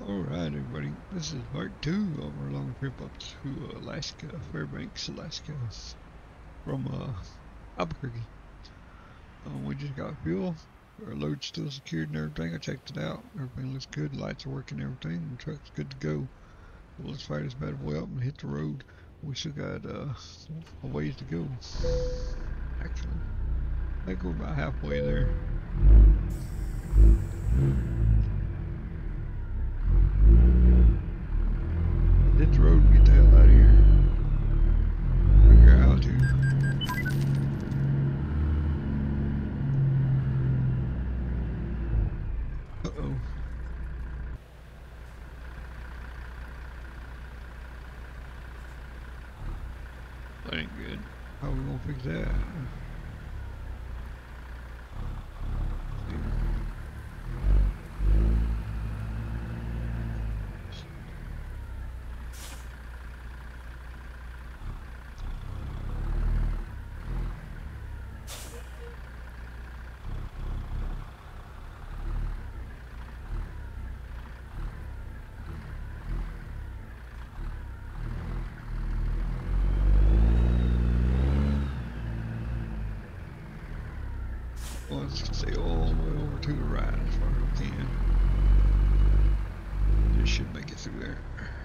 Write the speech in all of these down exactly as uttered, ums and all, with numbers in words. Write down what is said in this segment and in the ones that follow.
Alright everybody, this is part two of our long trip up to Alaska, Fairbanks, Alaska, from uh, Albuquerque. Um, we just got fuel, our load's still secured and everything. I checked it out, everything looks good, lights are working and everything, the truck's good to go. So let's fire this bad boy up and hit the road. We still got uh, a ways to go, actually. I think we're about halfway there. Hit the road and get the hell out of here. Figure out how to. Uh-oh. That ain't good. How are we gonna fix that? Well, let's stay all the way over to the right as far as we can. This should make it through there.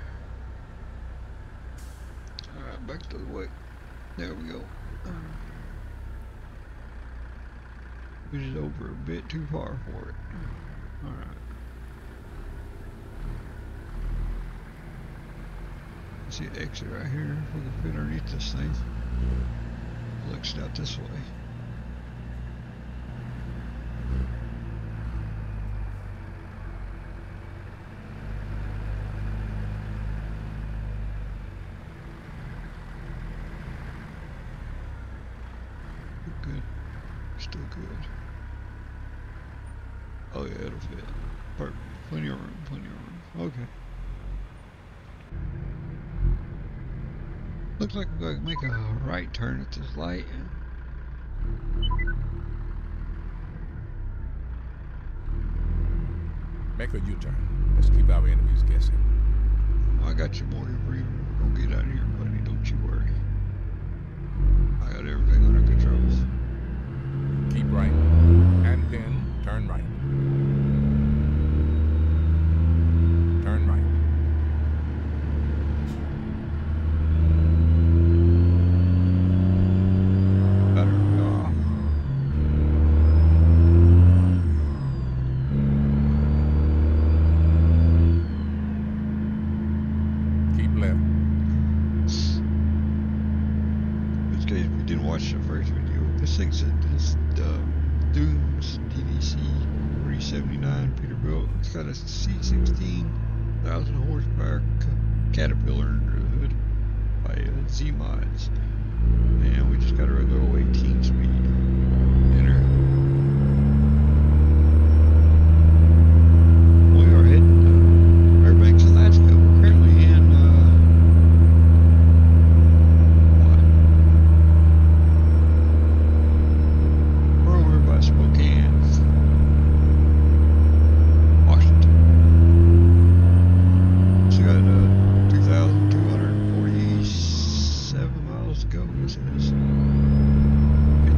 Alright, back to the way. There we go. Which is over a bit too far for it. Alright. See an exit right here. If we can fit underneath this thing. Looks out this way. Good. Still good. Oh yeah, it'll fit. Perfect. Plenty of room, plenty of room. Okay. Looks like we're going to make a right turn at this light. Make a U-turn. Let's keep our enemies guessing. I got you, Morgan Freeman. We're gonna get out of here, buddy. Don't you worry. I got everything under control. Keep right. And then turn right. Turn right. Better go. Keep left. In this case, if you didn't watch the first video, this thing's a, this uh, Dooms D D C three seventy-nine Peterbilt. It's got a C sixteen thousand horsepower Caterpillar under the hood by uh, Z-Mods. And we just got a regular old eighteen speed in her. We are heading to Fairbanks, Alaska. We're currently in uh, what? We're over by Spokane, Washington. So got uh, two thousand two hundred forty-seven miles to go. This is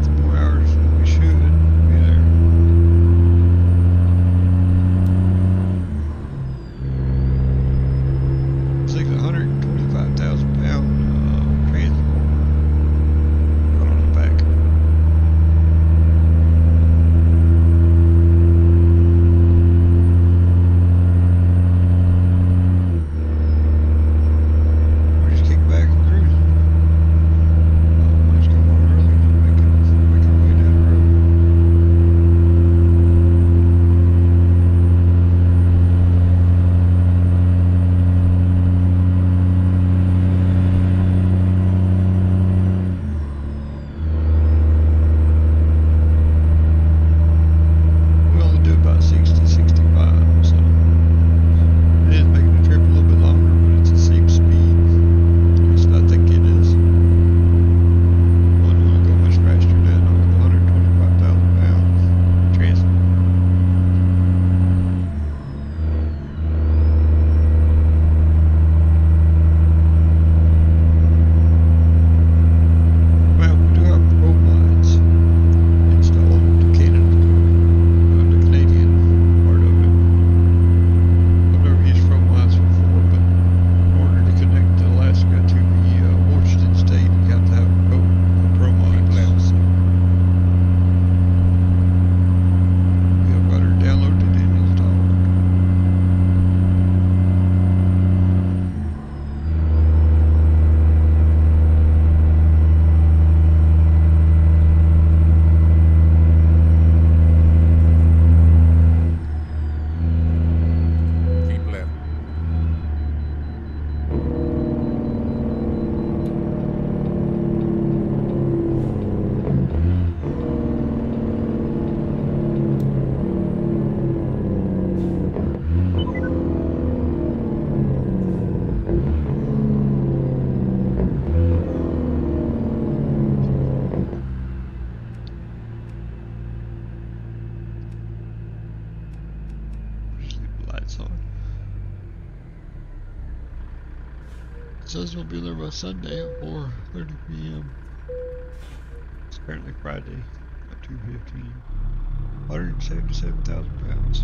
says we'll be there by Sunday at four thirty p m It's currently Friday at two fifteen. one hundred seventy-seven thousand pounds.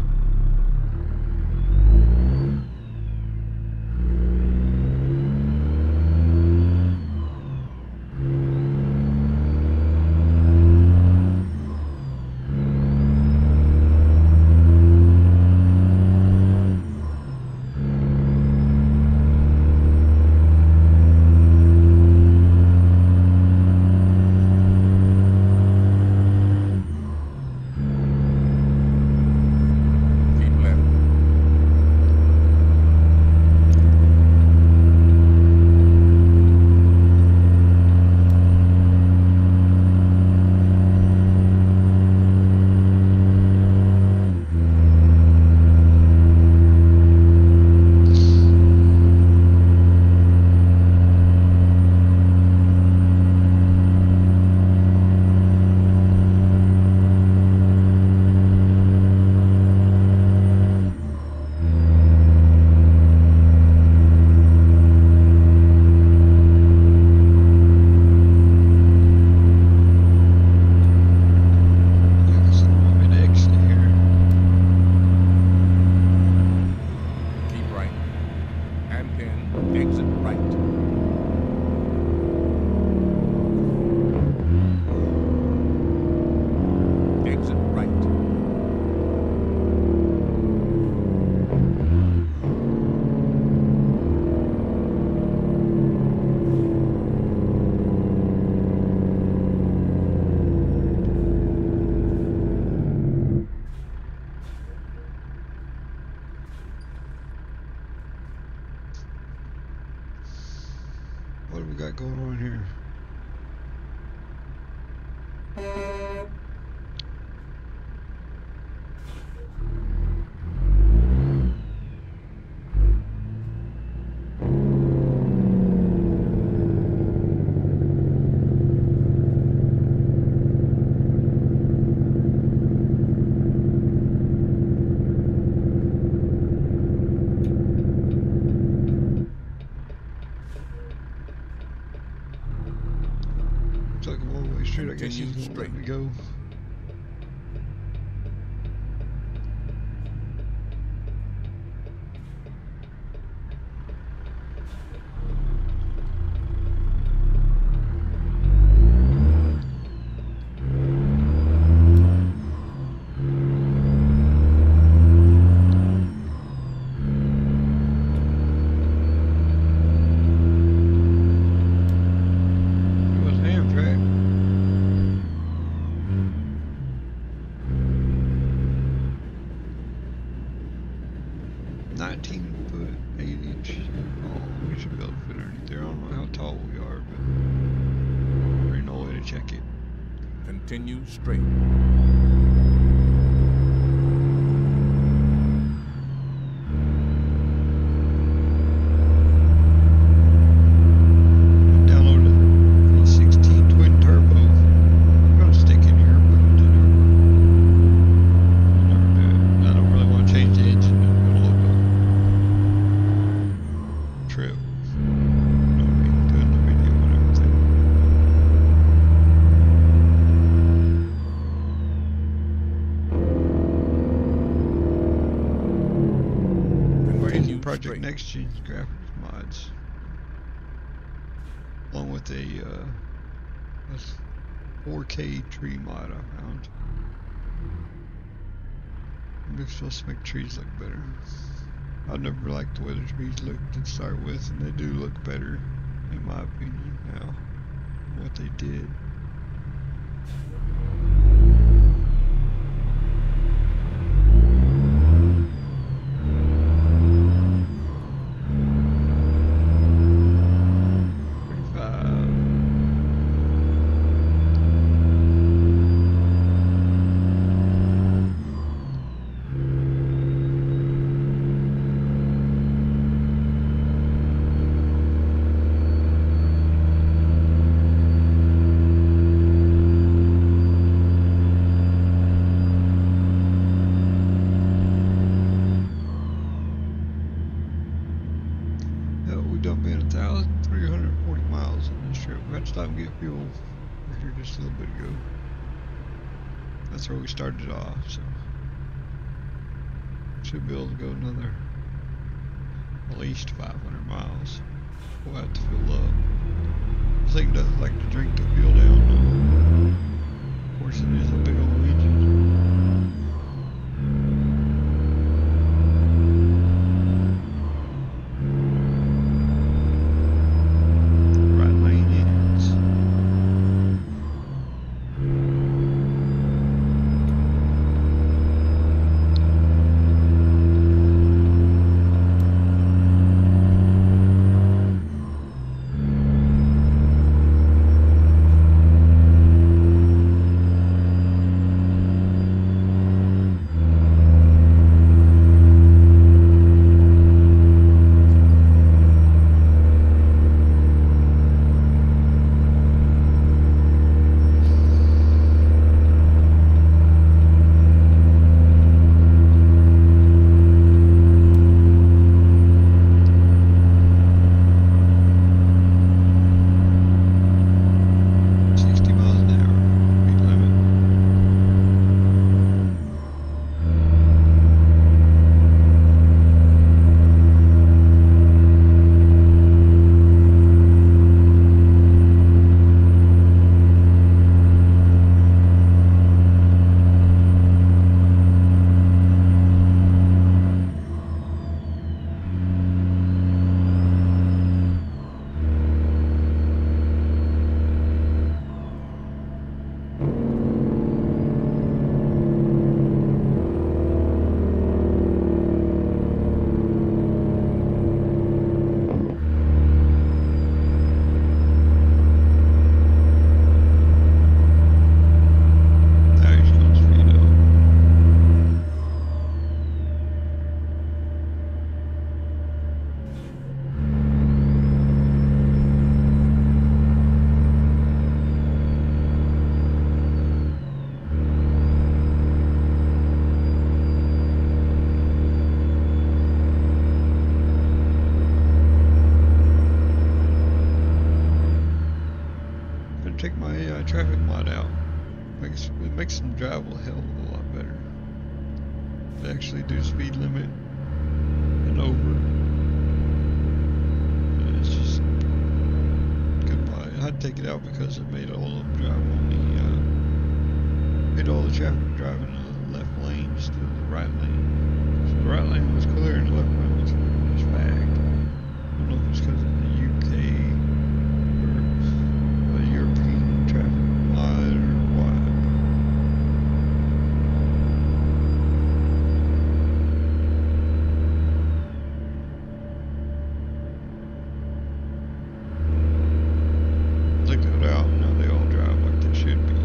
What do we got going on here? I guess he's gonna let me go. nineteen foot, eight inch. Oh, we should be able to fit underneath there. I don't know how tall we are, but there's no way to check it. Continue straight. Downloaded the sixteen twin turbo. I'm gonna stick in here, but I'll never do it. I don't really want to change the engine. Trip. You know what I mean? Doing the video and everything. We're using Project Next Gen's graphics mods, along with a, uh, a four K tree mod I found. It's supposed to make trees look better. I never liked the way the trees looked to start with, and they do look better, in my opinion, now, what they did. fuel right here just a little bit ago. That's where we started off, so should be able to go another at least five hundred miles. We'll have to fill up. This thing doesn't like to drink the fuel down though. Of course, it is a big old engine. Take my uh, traffic mod out. Makes it makes them drive a hell of a lot better. They actually do speed limit and over. And it's just goodbye. I had to take it out because it made all of them drive on the uh, made all the traffic drive in the left lane instead of the right lane. So the right lane was clear and the left lane was was fagged. I don't know if it's because of the U K. European traffic light or what. They got out and now they all drive like they should be.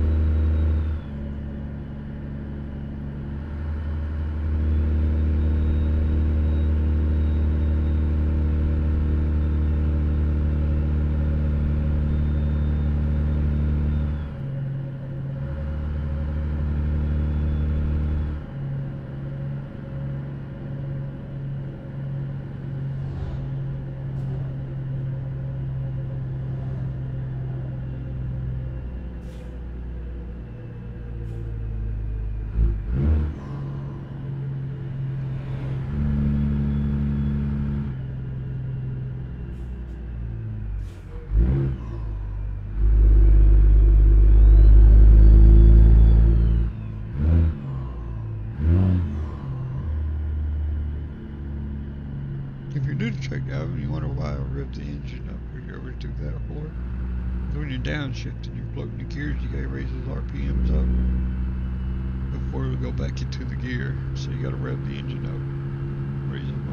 If you're new to truck driving and you wonder why I rev the engine up, have you ever do that before? When you're downshifting, you're floating the gears, you gotta raise those R P Ms up before we go back into the gear. So you gotta rev the engine up, raise them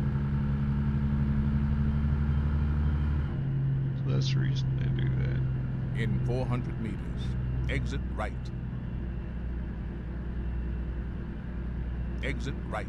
up. So that's the reason they do that. In four hundred meters, exit right. Exit right.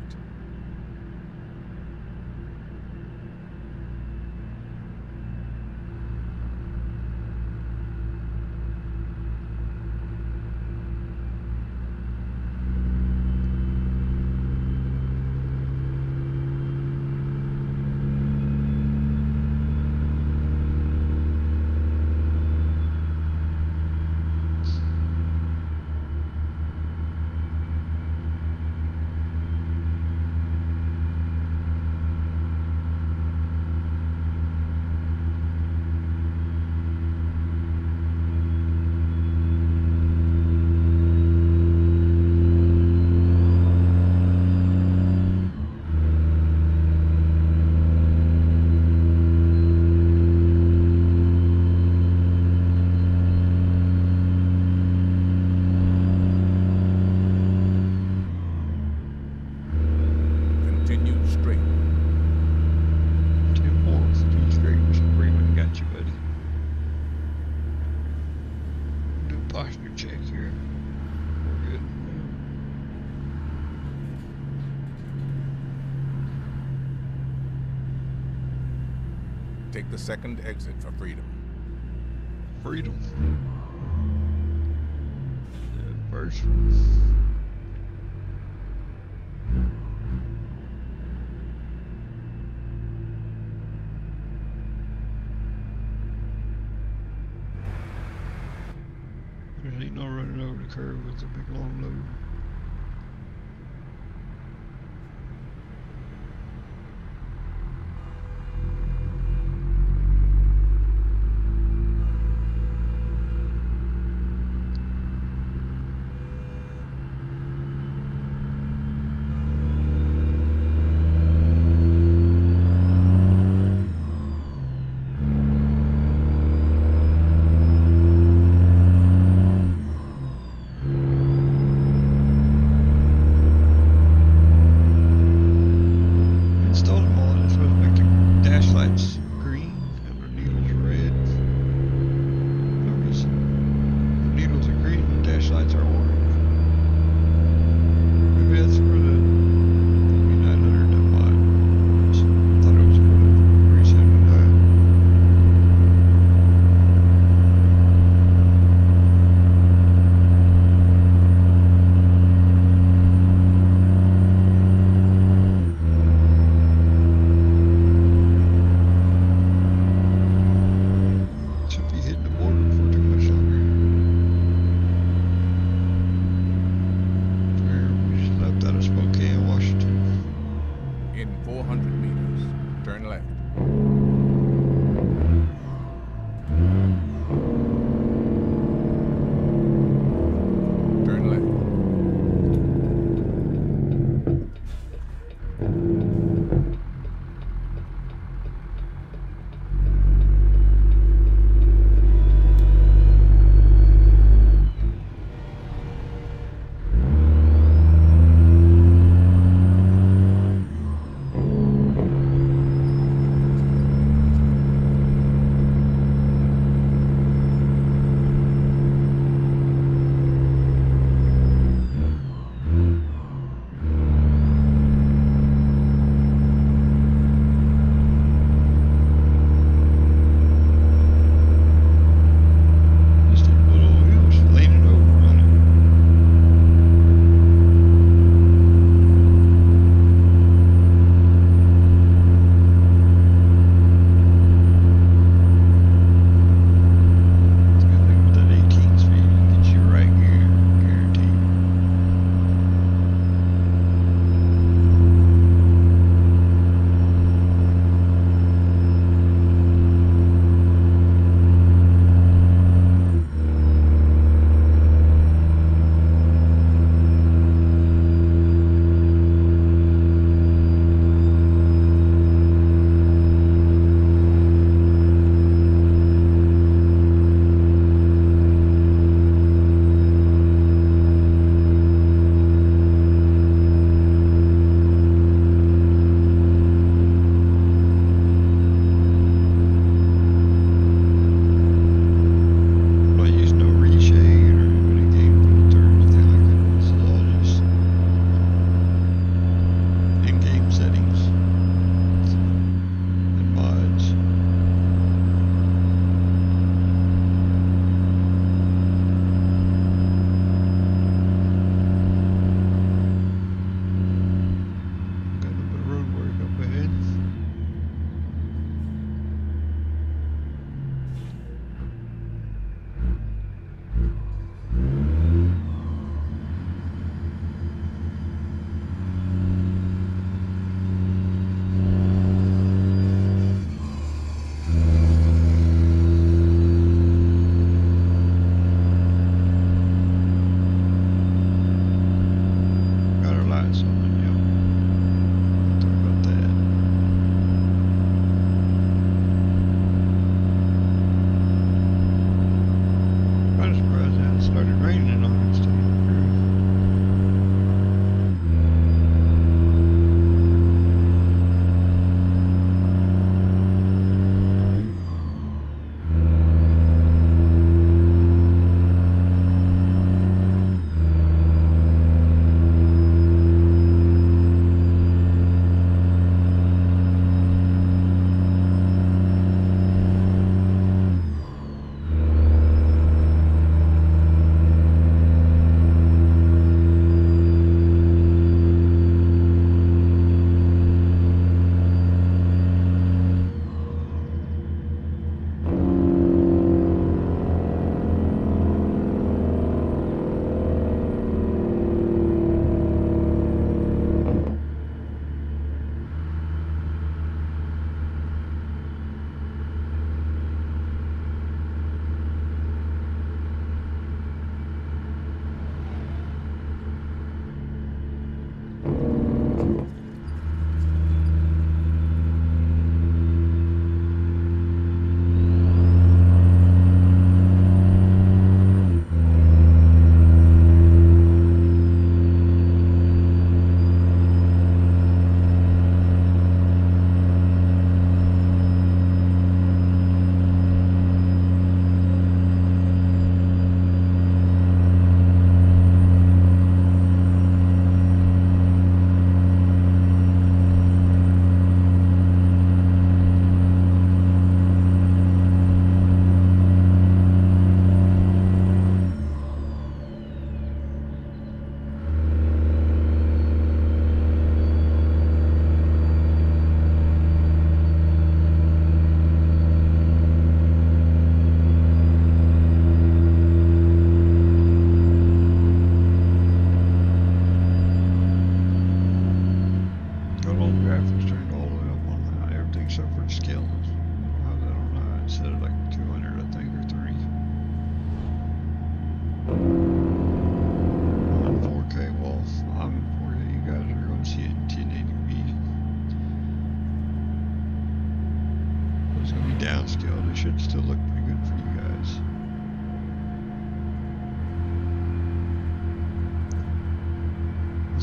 temperature check here. We're good. Take the second exit for freedom. Freedom. The first one. There ain't no running over the curve with a big long load.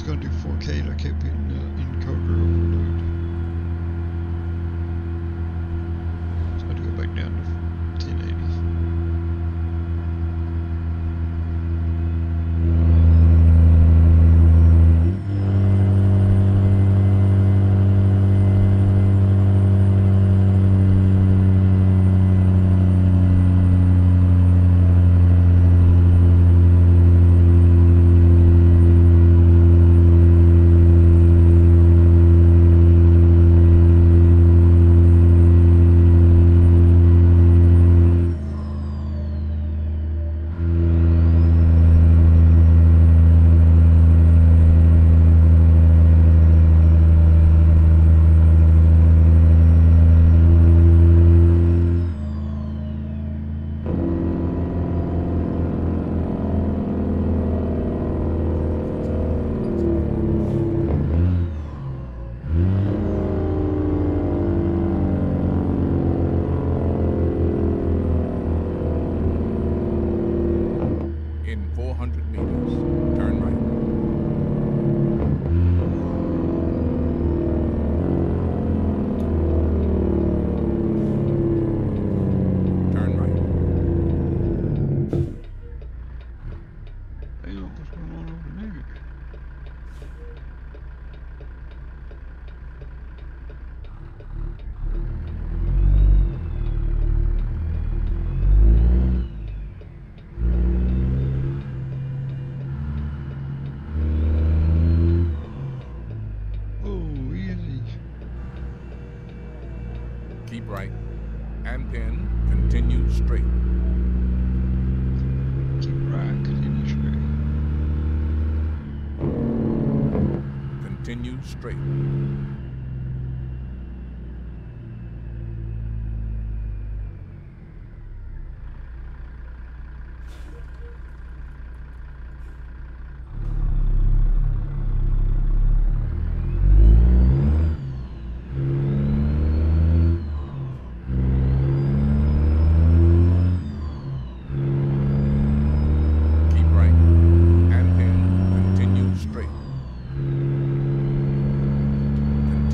gonna do four K and I kept hitting uh, encoder overload. So I had to go back down to ten eighty. In four hundred meters, turn right. Turn right. Damn, what's going on over there? Oh, easy. Keep right. And pin. Continue straight. Keep right, continue straight. Continue straight. Keep right. And pin. Continue straight.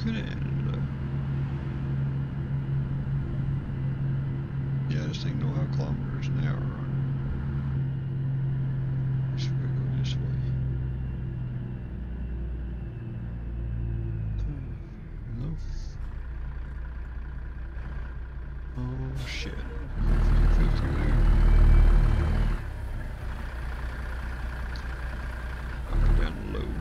could have ended it though. Yeah, this thing know how kilometers an hour on it. Just gotta go this way. No. Oh shit. Flew through there. Knock it down low.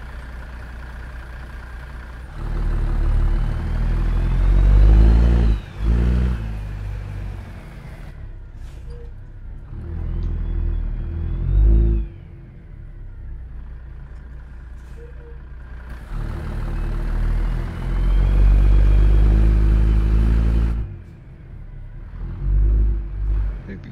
Maybe.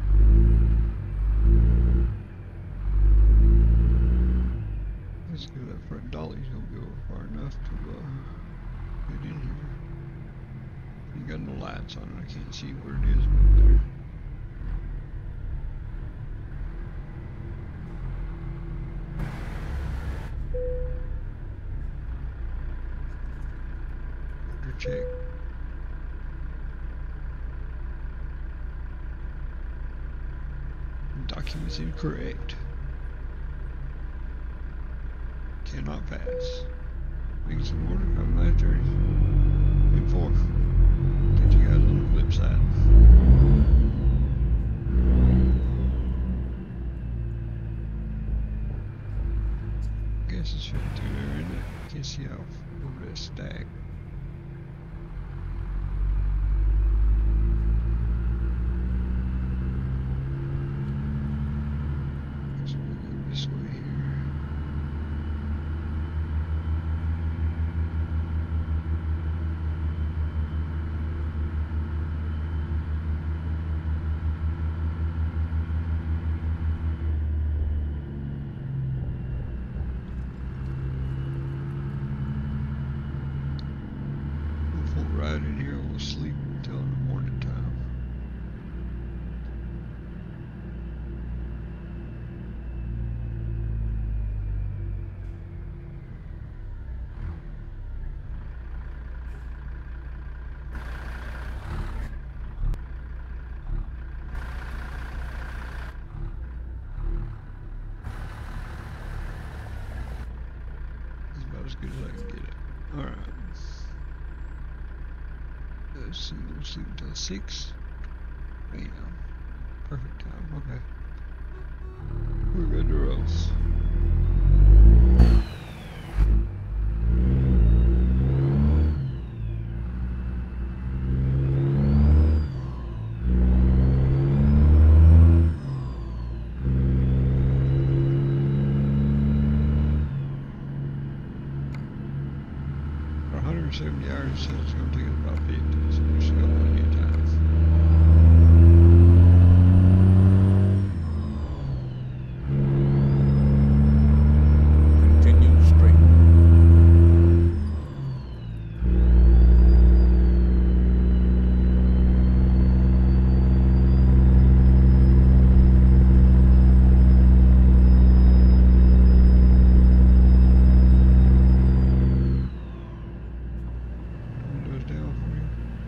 Let's go that front dolly's gonna go far enough to uh, get in here. You got no lights on it, I can't see where it is up there. Order check. Documents incorrect. Cannot pass. Things in order, I'm my journey. And four. Did you guys on the flip side? Guess it's fit through there, isn't it? Can't see how over that stack. So we'll go this way here. Right in here, we'll sleep until the morning time. It's about as good as I can get it. Alright. Let's see, we'll sleep until six. Bam. Perfect time, okay. We're good to roll. For one hundred seventy hours, it says it's going to take us about fifty, so we still got plenty of time. Continue straight. Windows down for you.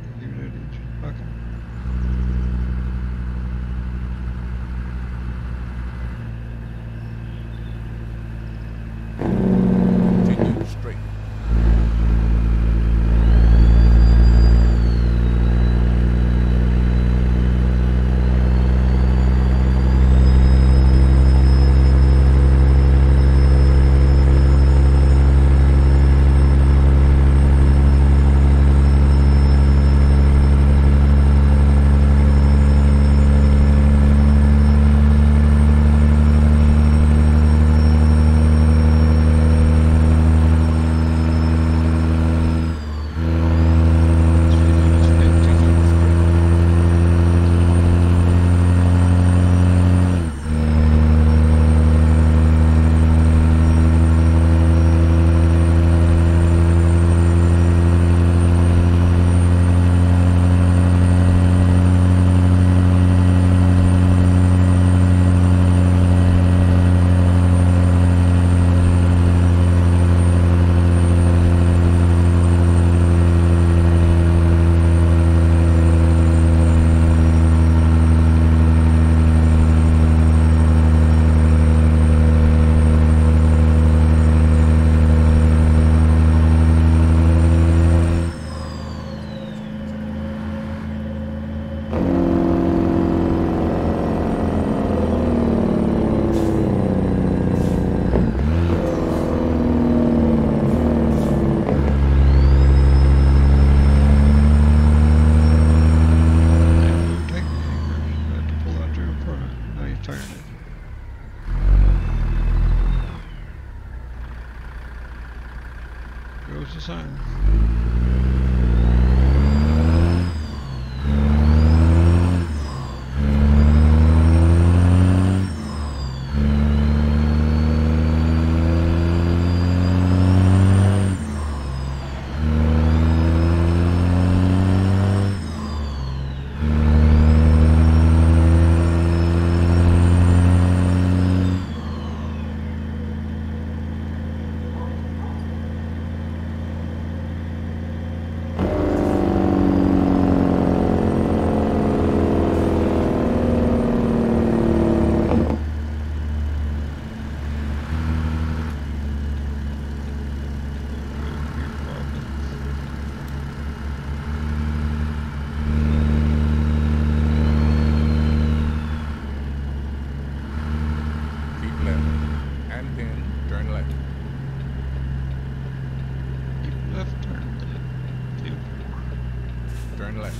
Turn left.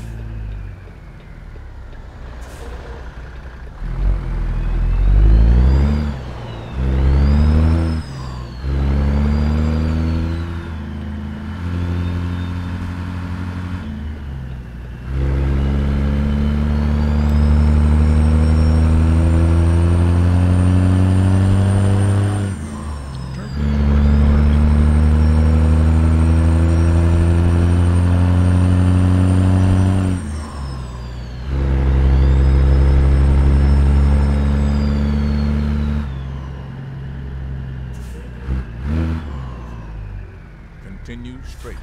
Continue straight.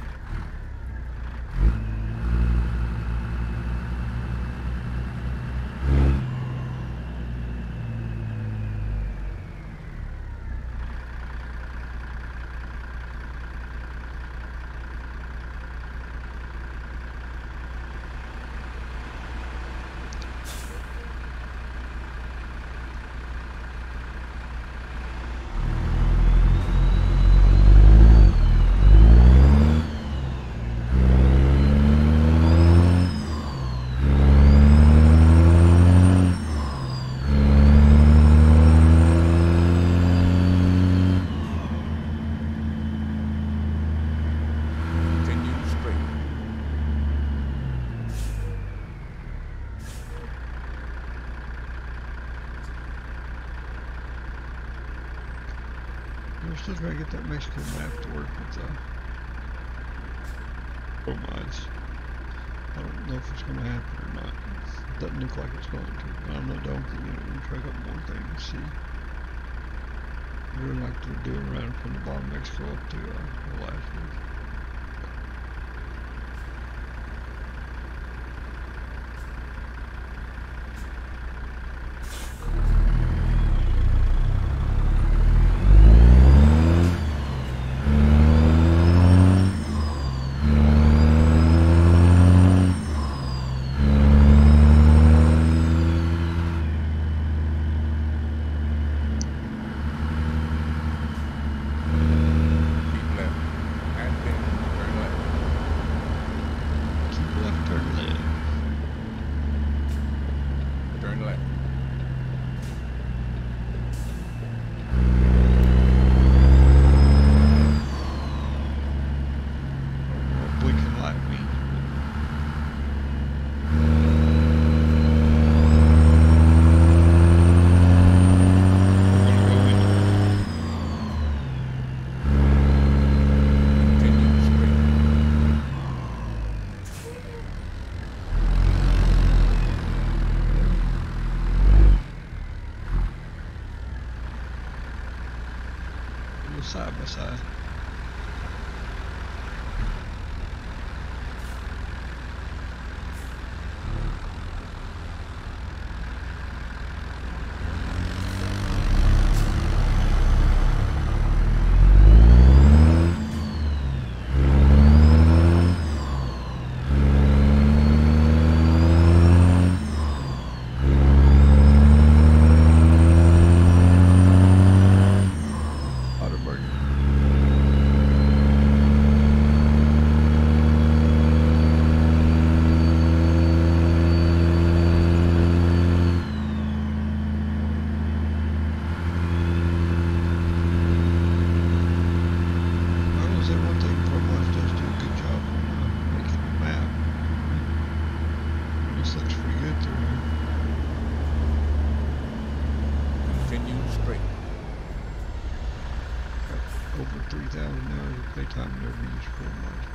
We're still trying to get that Mexican map to work with the pro mods. I don't know if it's going to happen or not. It doesn't look like it's going to. But I'm not donkey, you know, we'll try a couple more things, see. Really like they're doing around from the bottom of Mexico up to uh, Alaska. Side by side. Over three thousand hours of playtime never used for much.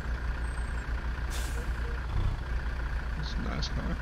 It's a nice car.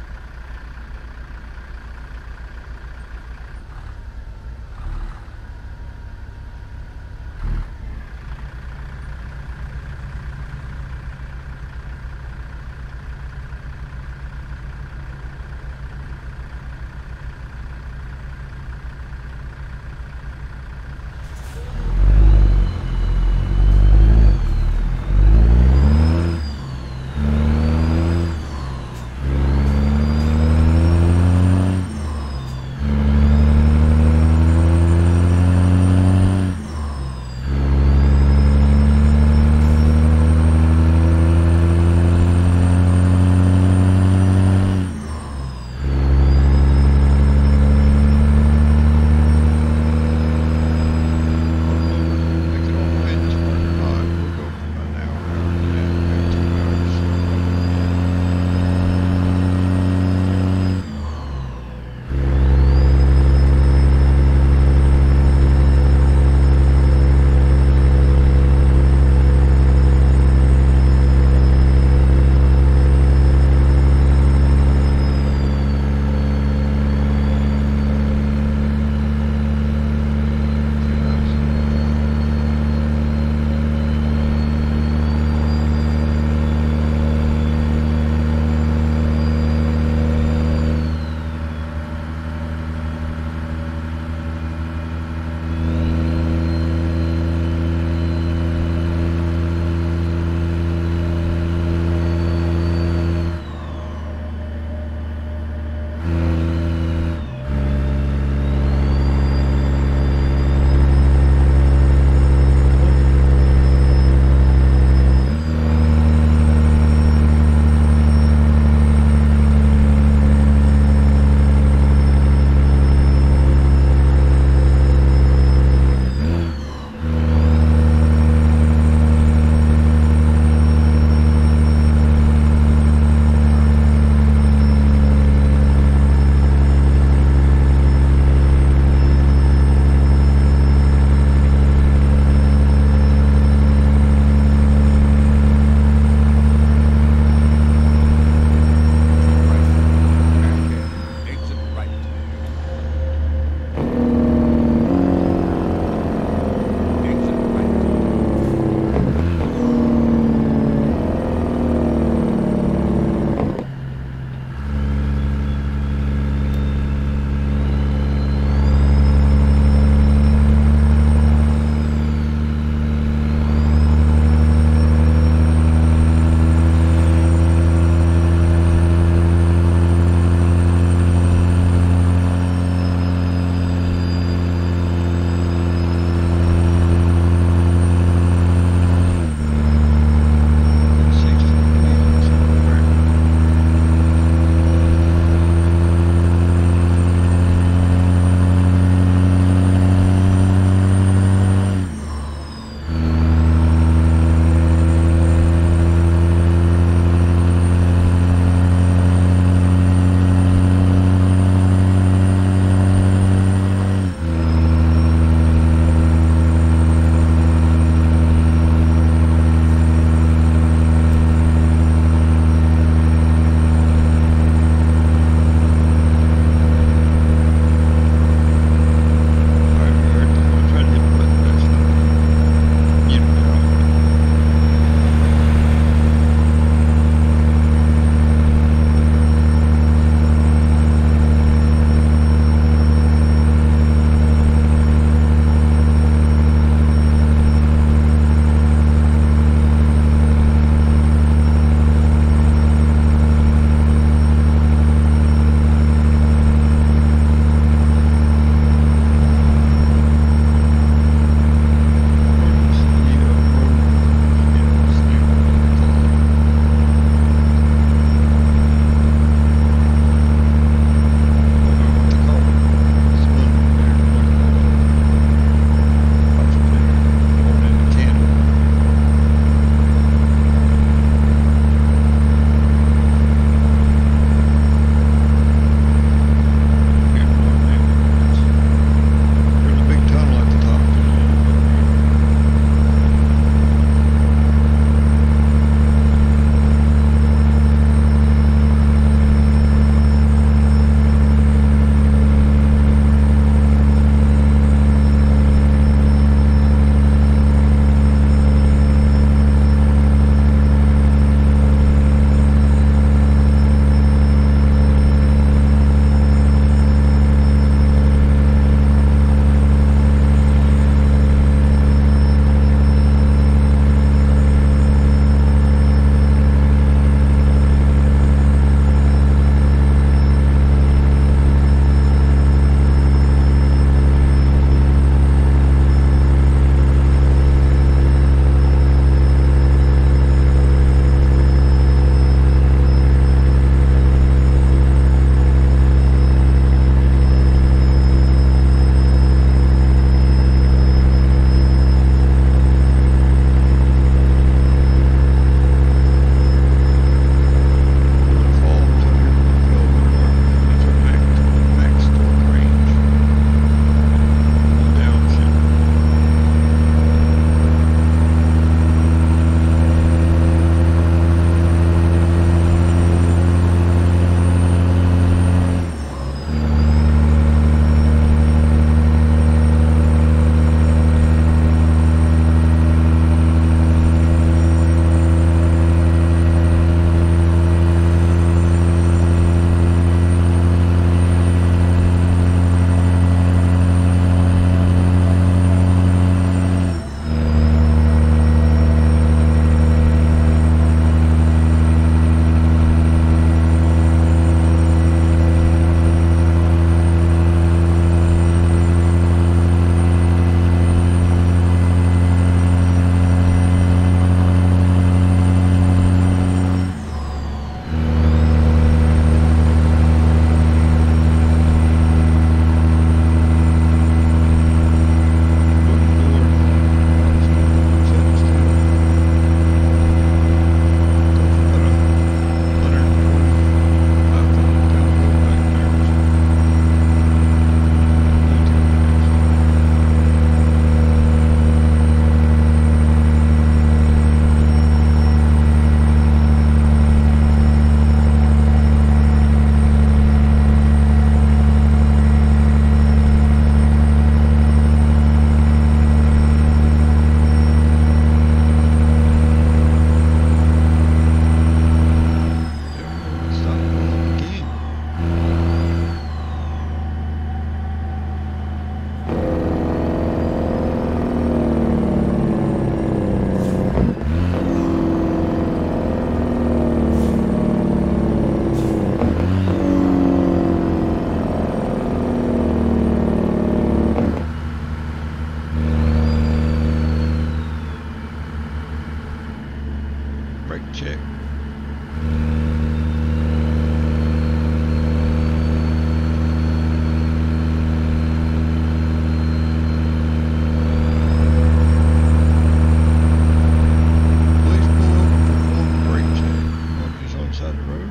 side of the road.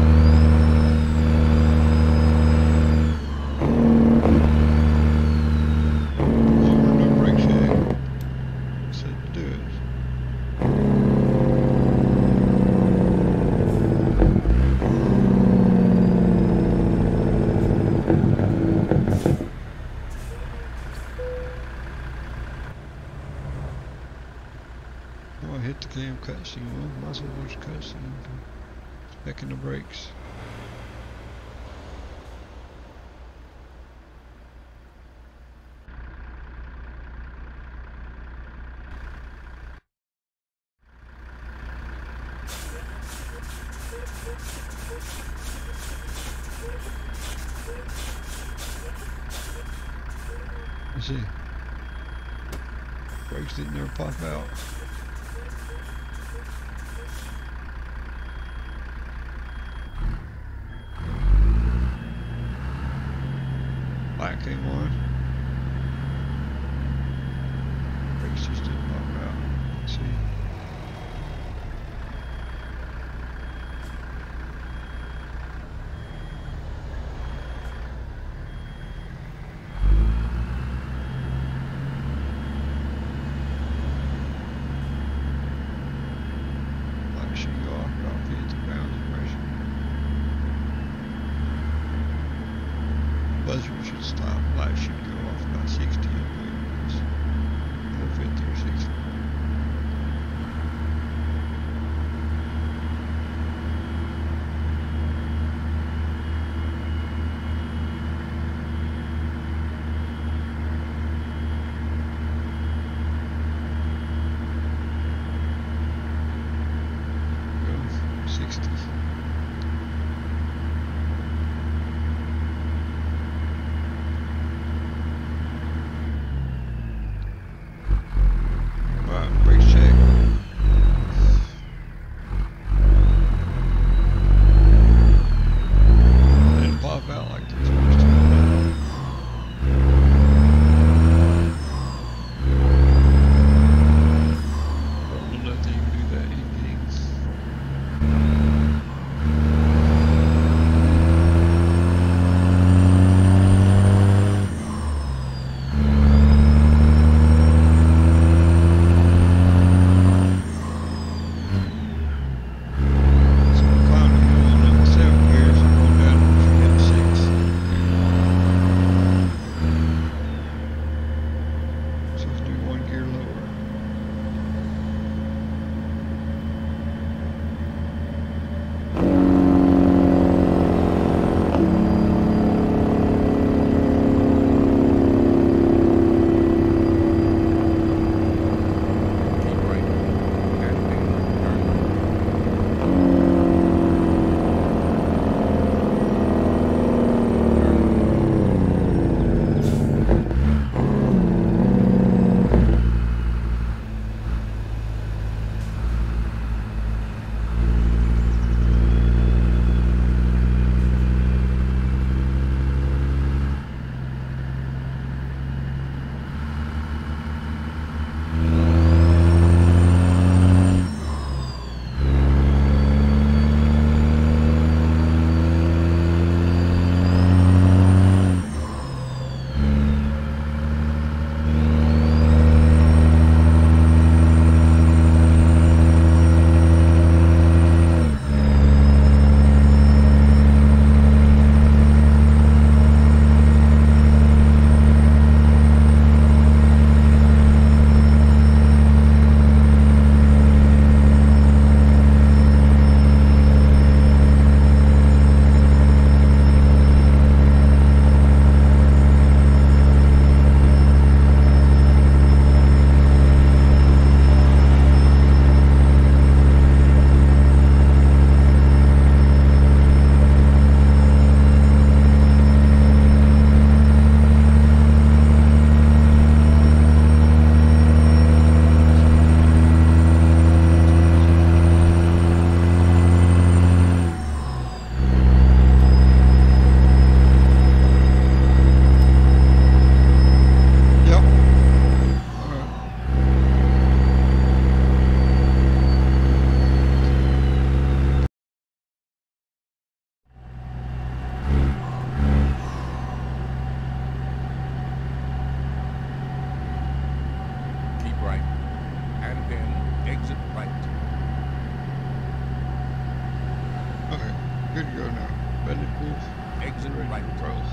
Well, we're no brakes yet. Said to do it. Oh, I hit the cam cutscene. Well, might as well watch the cutscene. Checking the brakes. Let's see. Brakes didn't ever pop out. Light came on. Brakes just didn't pop out. Let's see. Light should go off about fifty pounds of pressure. Buzzer should stop. Light should go off about sixty, I believe it is. Or fifty or sixty. Go sixty. good to go now. Bedded cool. Exit Ready right. to roll.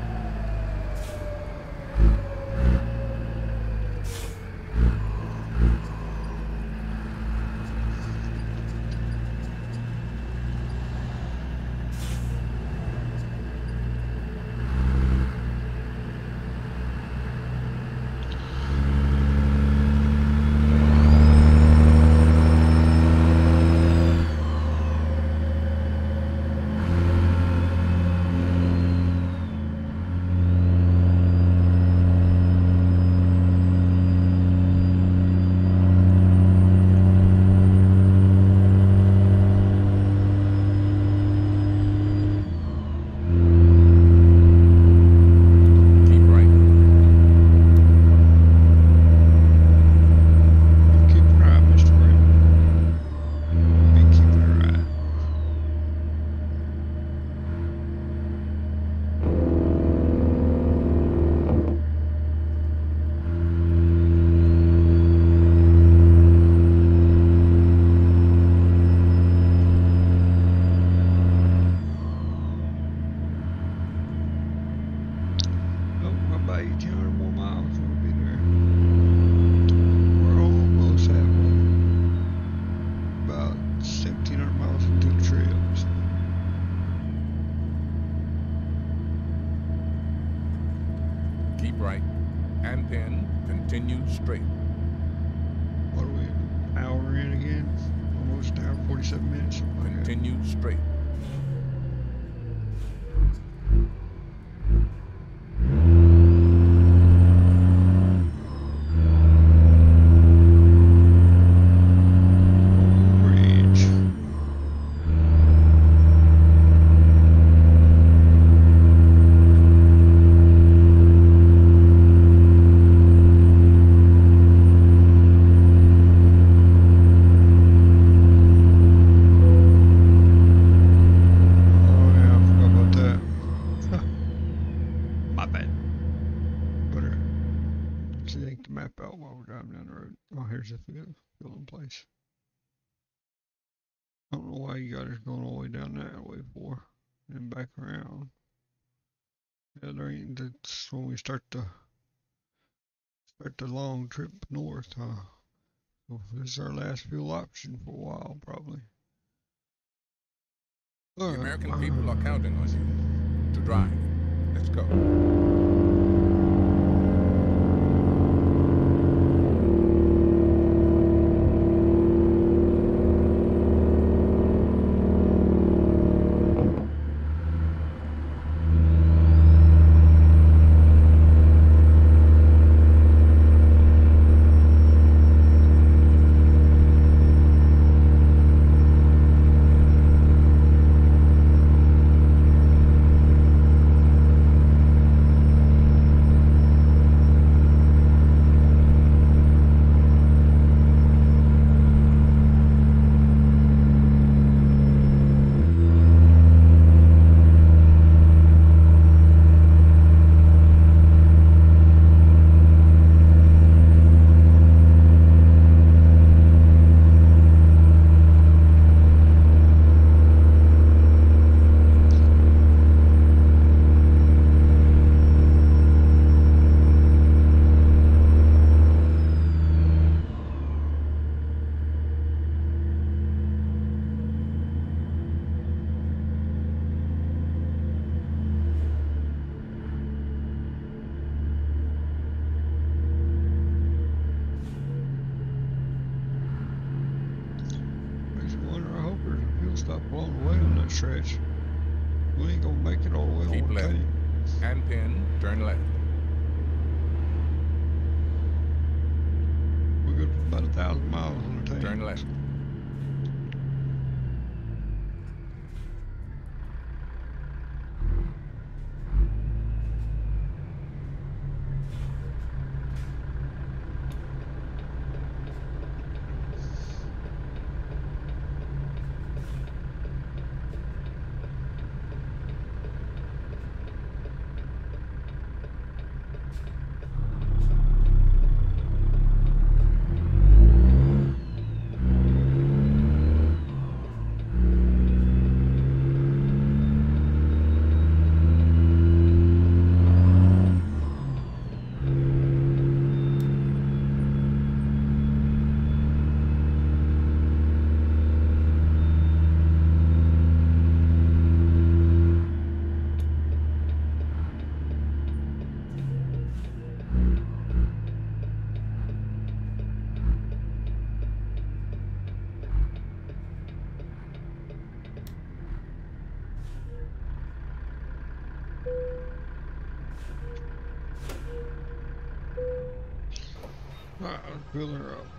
Keep right. Keep it right, Mister Brandon. Be keeping it right. Oh, about eighteen hundred more miles. We'll be there. We're almost halfway. About seventeen hundred miles into the trip. So Keep right. And then continue straight. what are we? An hour in again? Almost an hour, forty-seven minutes. Something like that. Continue straight. Bridge. Oh yeah, I forgot about that. Huh, my bad. Better take the map out while we're driving down the road. Oh, here's the fill- filling place. I don't know why you got us going all the way down that way for, and back around. Yeah, there ain't. That's when we start the start the long trip north, huh? So this is our last fuel option for a while, probably. The Alright, American people are counting on you to drive. Let's go. Makes me wonder. I hope there's a fuel stop along the way on that stretch. We ain't gonna make it all the way Keep on the left. tank. And then turn left. We're good for about a thousand miles on the tank. Turn left. Alright, let's fill her up.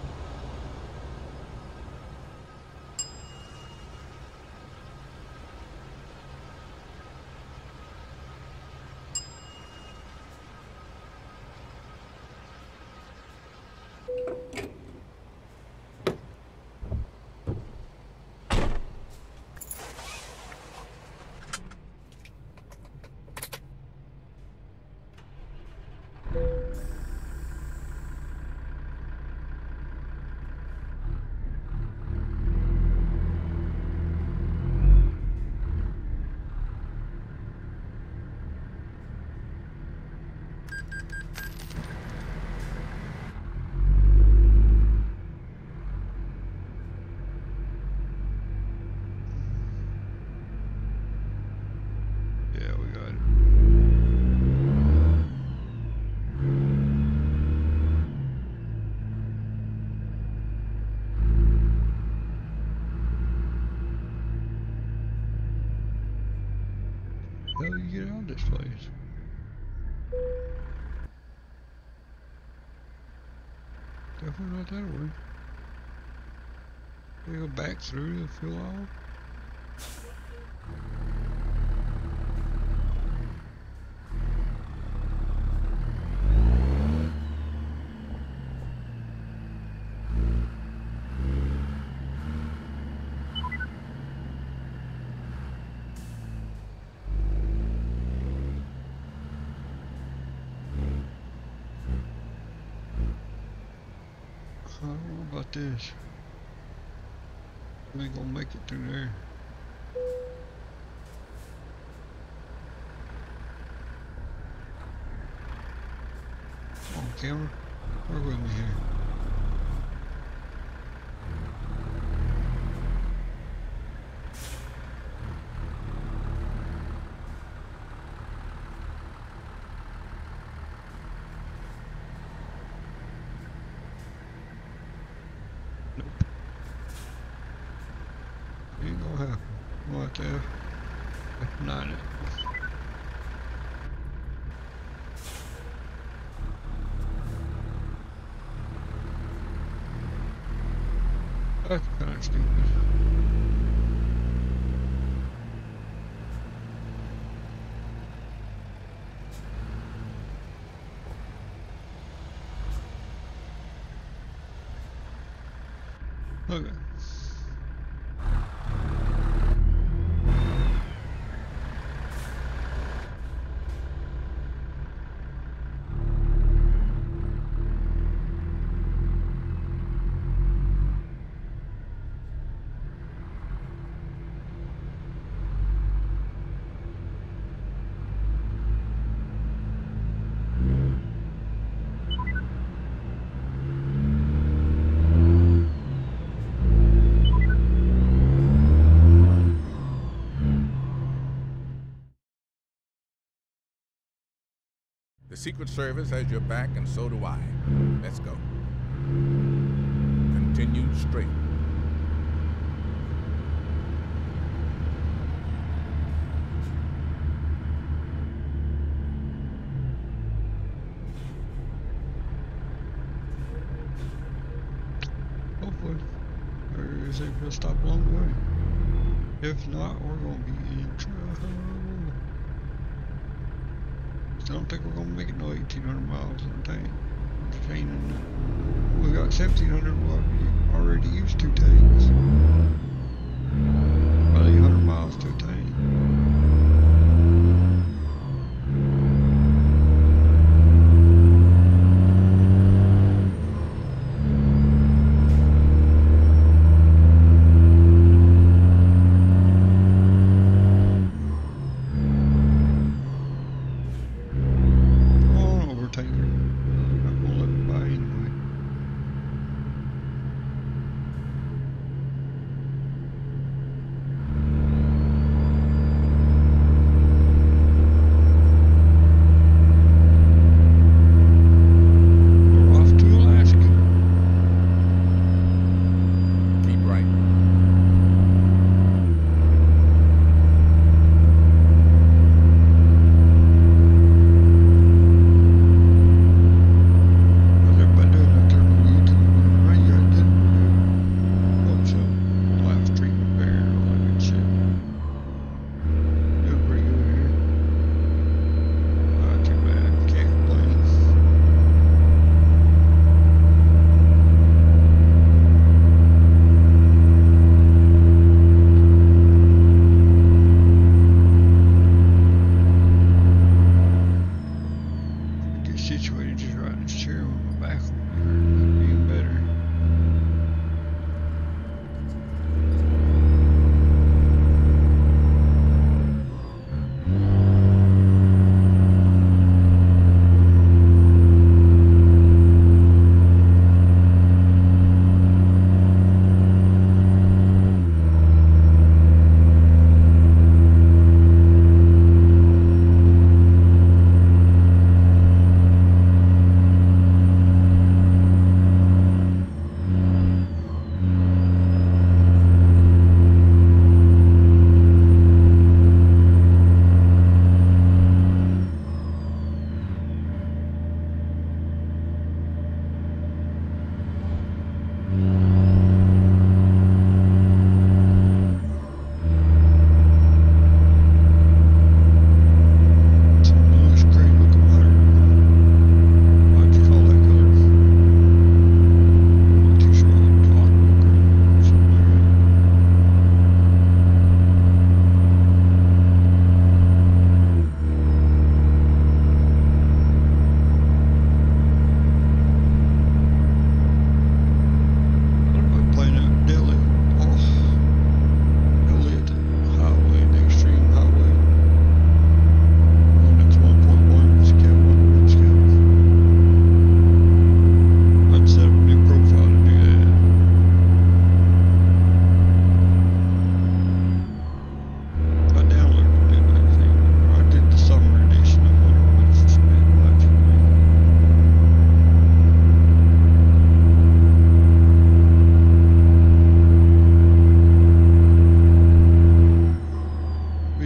Yeah, we got it. How do you get out of this place? Definitely not that way. We go back through the fill off. I don't know about this. We ain't gonna make it through there. On camera, work with me here. Nope. Ain't gonna happen. We'll have to F nine it. That's kinda stupid. Okay. The Secret Service has your back, and so do I. Let's go. Continue straight. Hopefully. Or is it gonna stop along the way? If not, we're gonna be in trouble. I don't think we're gonna make it no eighteen hundred miles in the tank. We got seventeen hundred, we've already used two tanks. About eight hundred miles to a tank.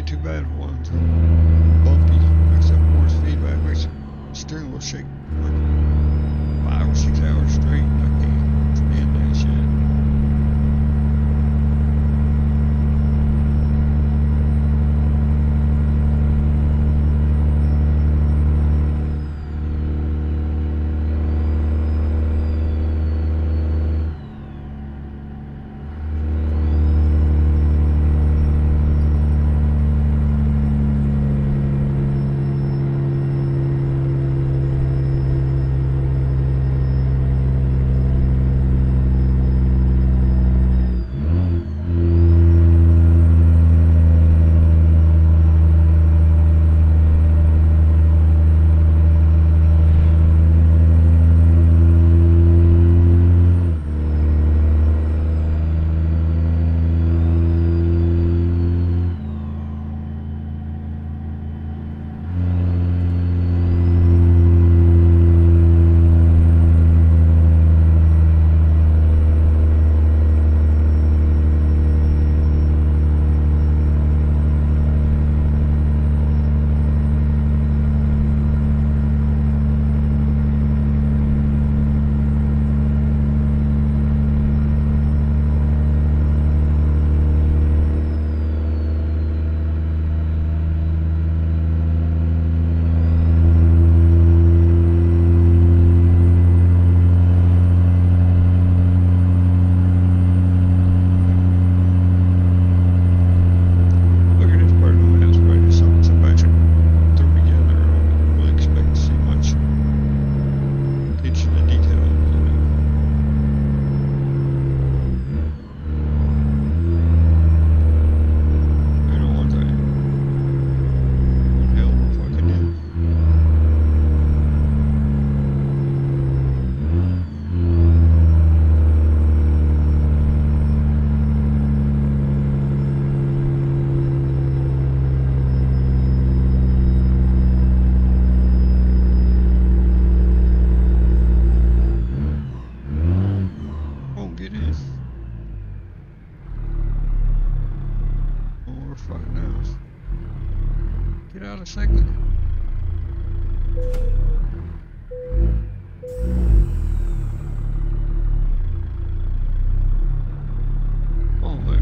too bad. One's bumpy, makes that force feedback, makes the steering wheel shake like five or six hours straight. I can't stand that shit. Get out a second. Oh, baby.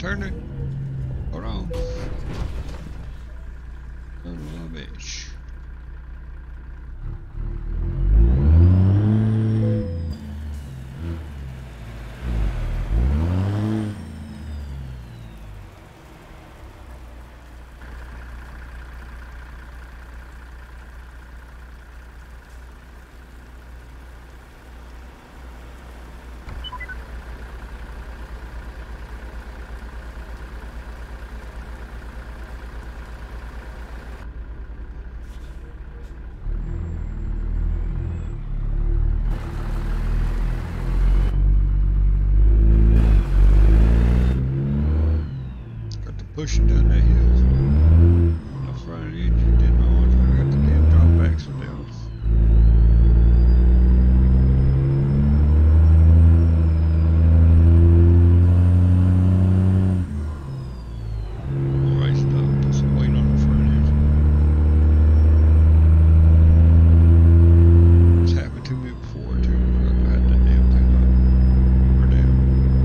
turn it. Hold on. Son of a bitch. Pushing down that hill. My front engine didn't know what I got the damn drop axle down. I'm racing up, just waiting on the front engine. It's happened to me before too. I had that damn thing up or down.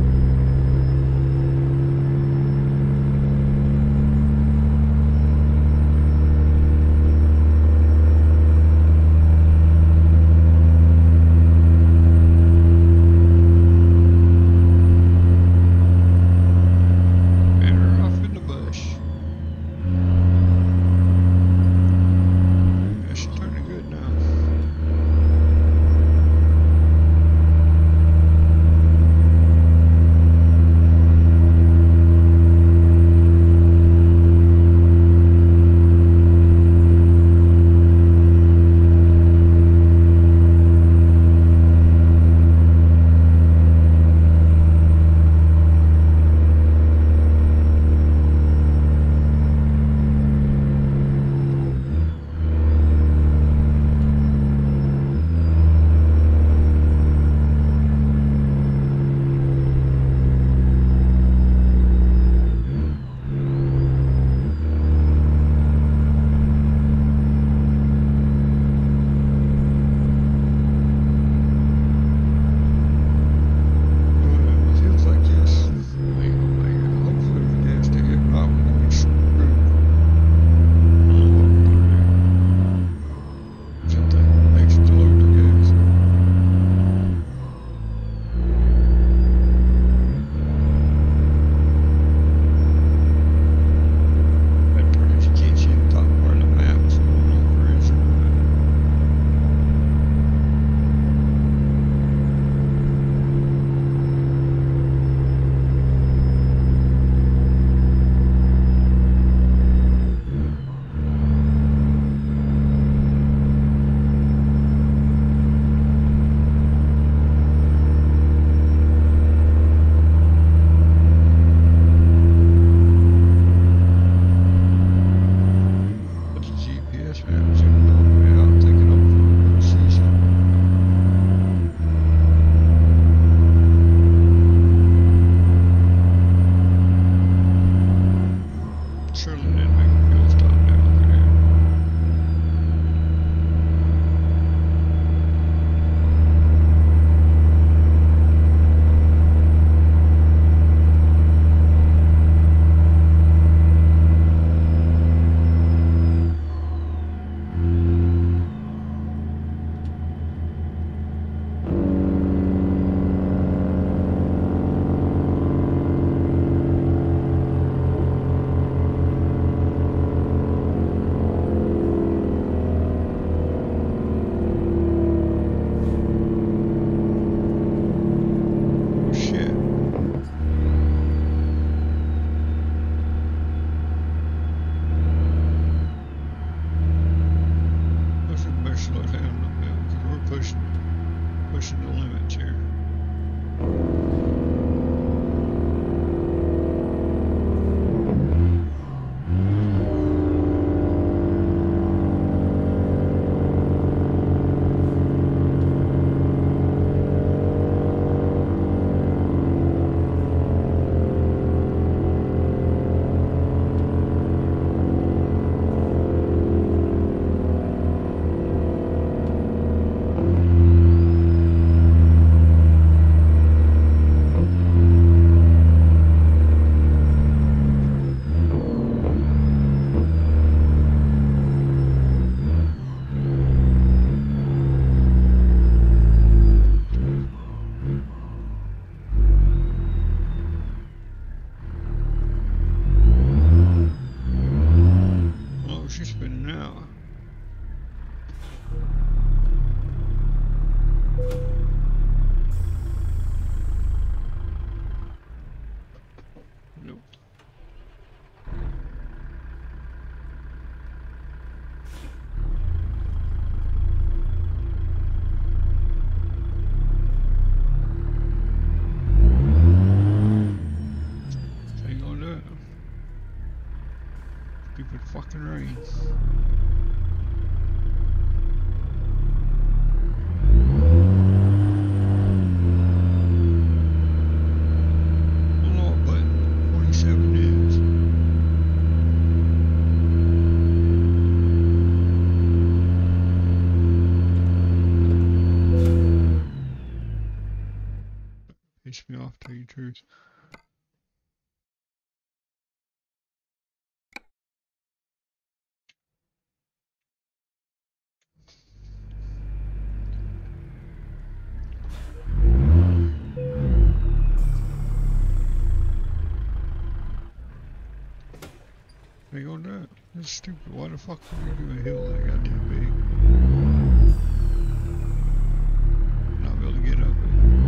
pushing the limits here. pissed me off, to tell you the truth. They gonna do it. That's stupid. Why the fuck would you do a hill that goddamn big? Not be able to get up it.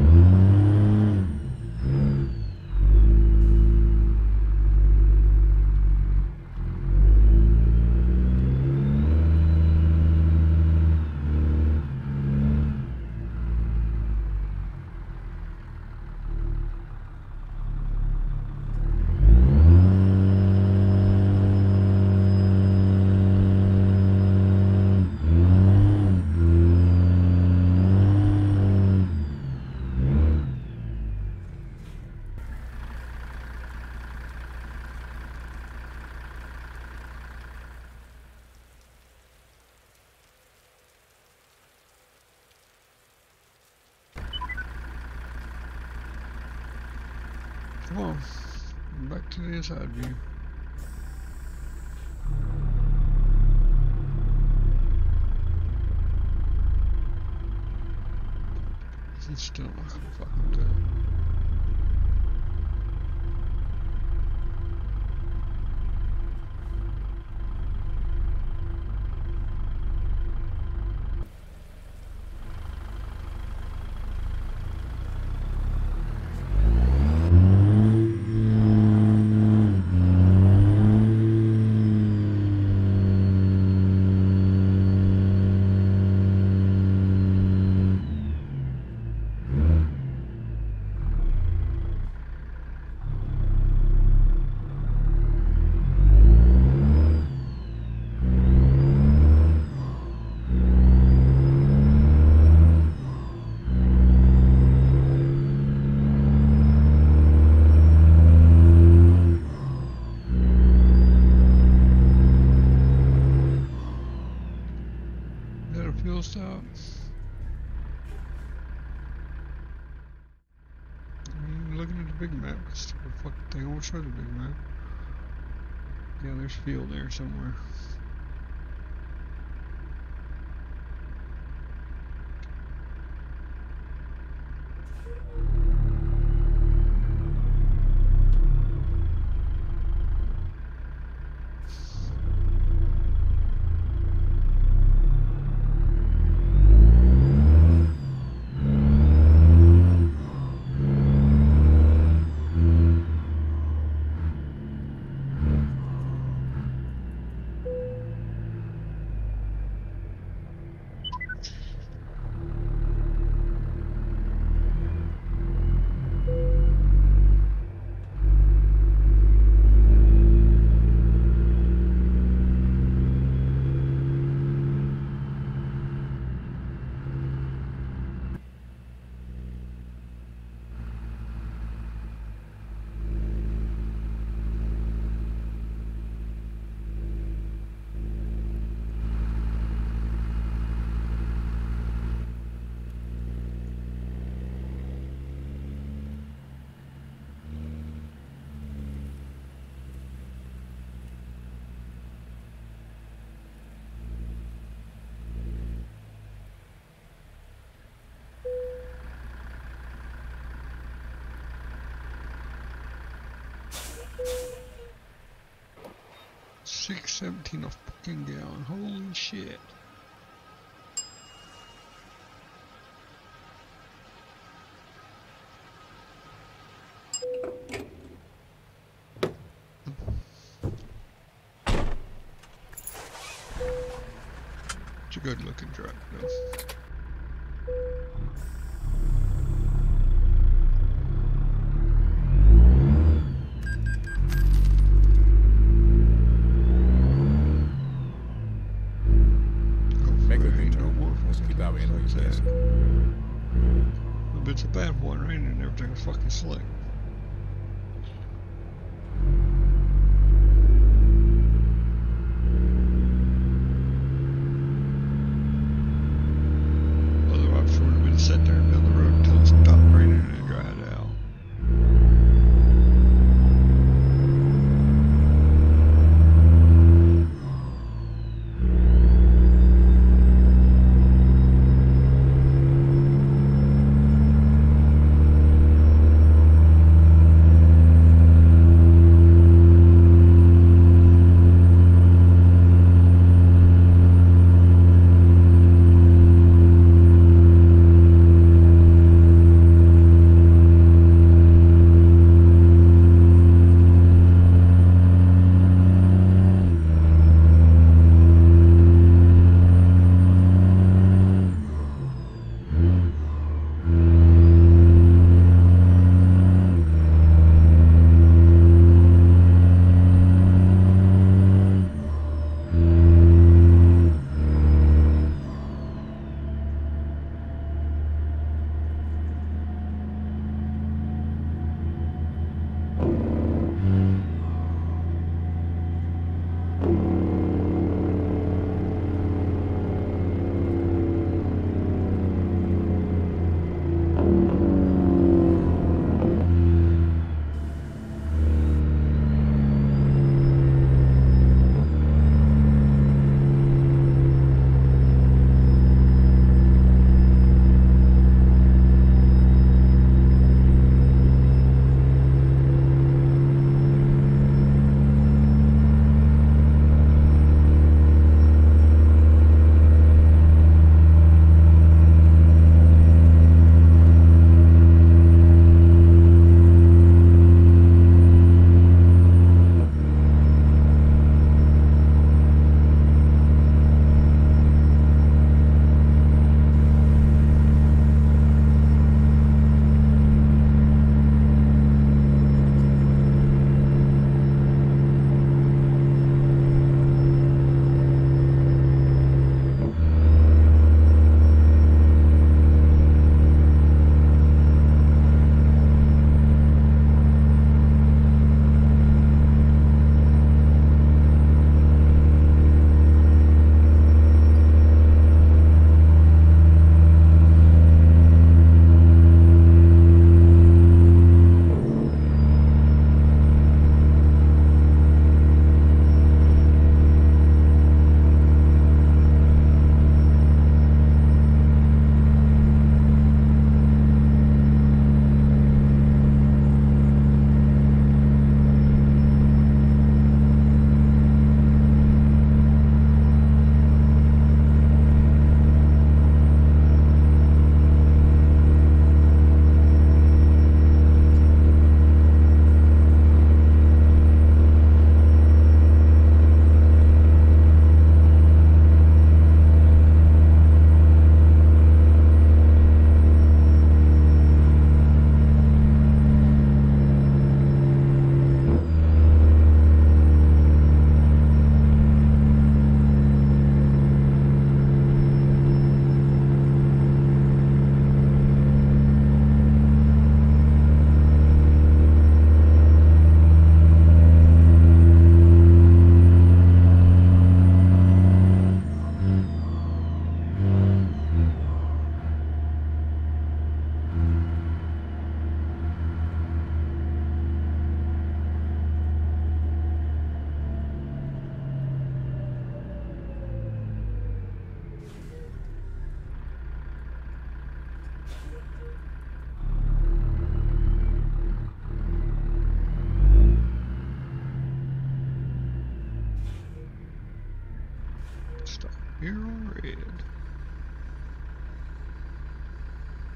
Come on, back to the inside view. It's still not gonna fucking do it. Fuel stop. I'm looking at the big map. It's the fucking thing. I won't show the big map. Yeah, there's fuel there somewhere. six seventeen a fucking gallon. Holy shit. It's a good looking truck though. But it's a bad one, right? And everything's fucking slick. Otherwise, we would have been sitting there in the middle of the road until it stopped raining and it dried out.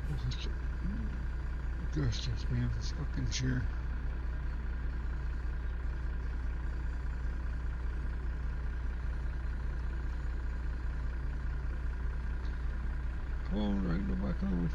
What's it? Gosh, this man is fucking sure. Come on, right, no back on.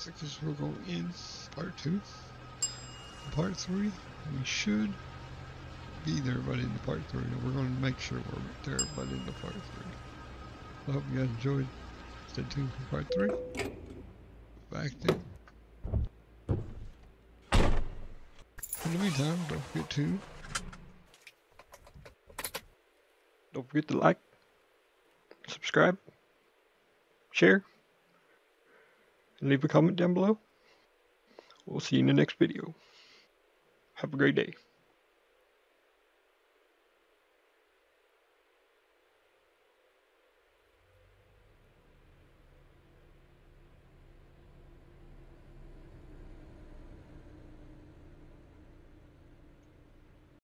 because we're going in part two. Part three, we should be there by the end of part three. We're going to make sure we're there by the end of part three. I hope you guys enjoyed. Stay tuned for part three. Back then. In the meantime, don't forget to don't forget to like, subscribe, share, and leave a comment down below. We'll see you in the next video. Have a great day.